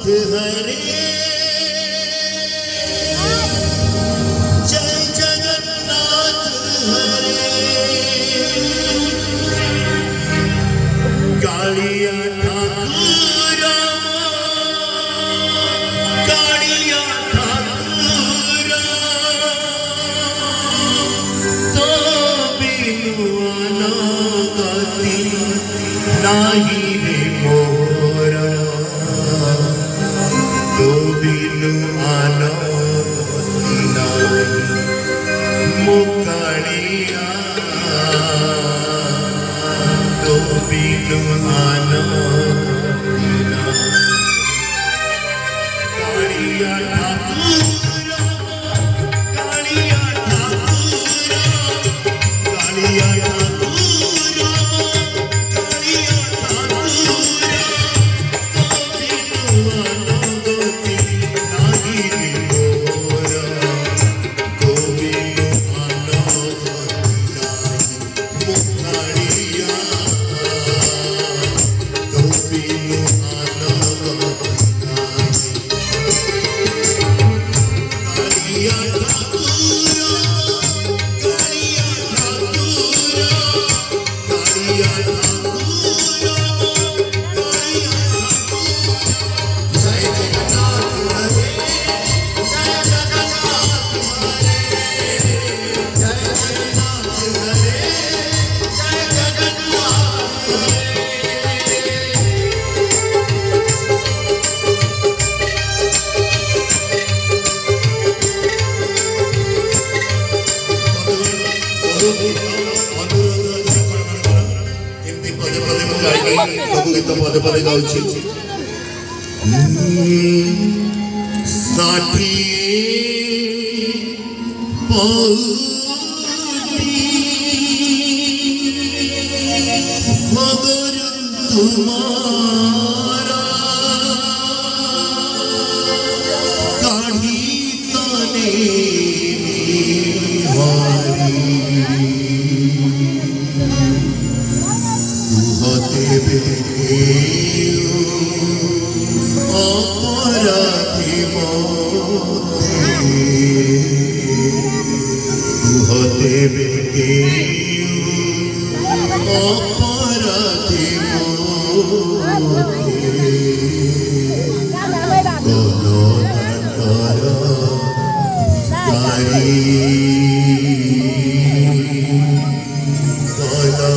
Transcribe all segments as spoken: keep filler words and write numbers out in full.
हरे जय जगन्नाथ हरे कालिया ठाकुर कालिया ठाकुर तो बिनु अनागति नाही रे मोरा तो बिनु अनागति नाही मुकालिया तो बिनु अनागति नाही कालिया ठाकुर कालिया ठाकुर कालिया गीत पदे पदे गाउछि साठी पौती मगर तुम्हारा काढ़ी तने अपराधी मोते बेके अपराधी मोते गलो दंडर कारी गलो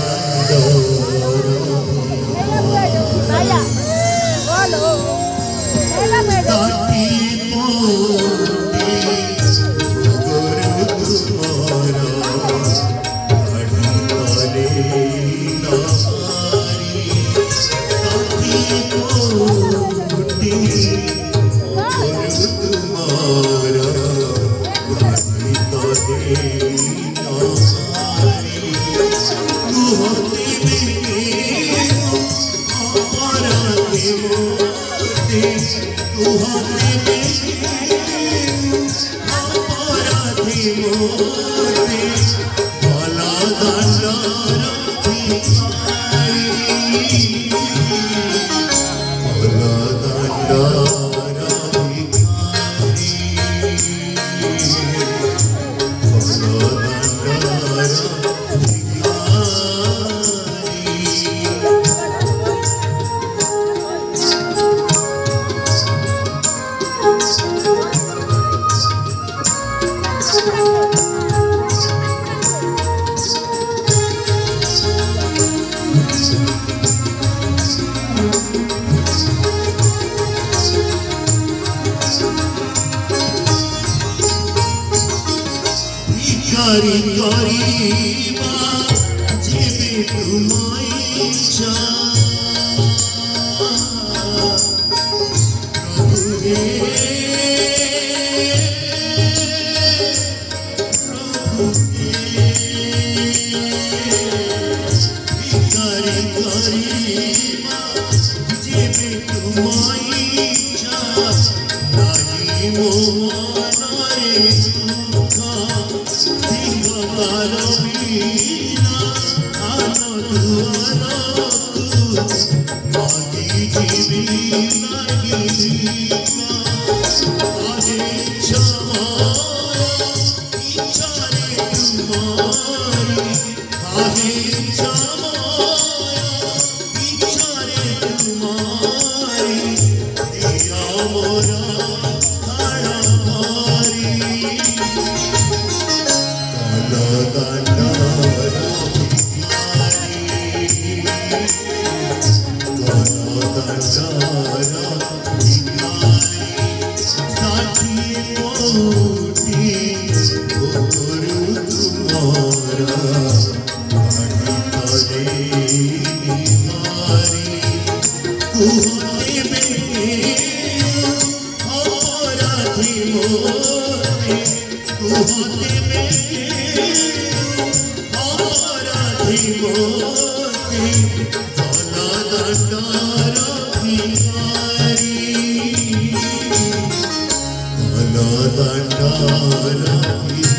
करी करी जेबे तुम्हारी इच्छा प्रभु रे प्रभु रे करी करी जेबे तुम्हारी इच्छा नहीं मोहन रे Nagi Danda